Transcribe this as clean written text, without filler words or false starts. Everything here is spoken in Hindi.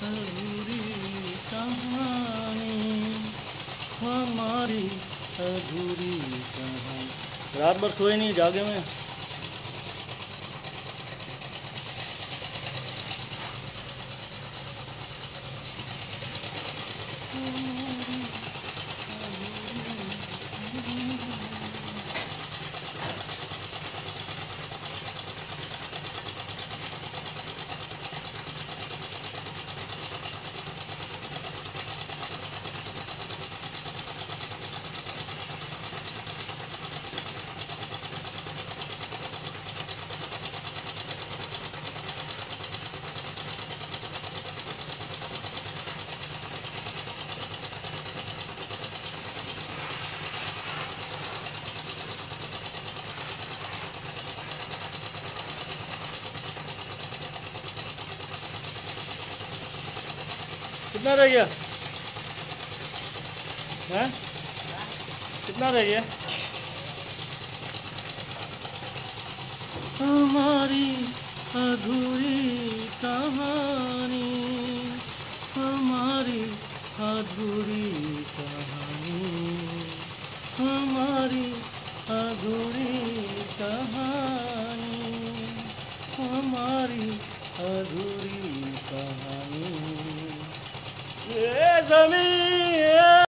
अधूरी कहानी, हमारी अधूरी कहानी। रात भर सोए नहीं, जागे में। कितना रह गया है? कितना रह गया? हमारी अधूरी कहानी, हमारी अधूरी कहानी, हमारी अधूरी कहानी, हमारी अधूरी कहानी। ये ज़मीन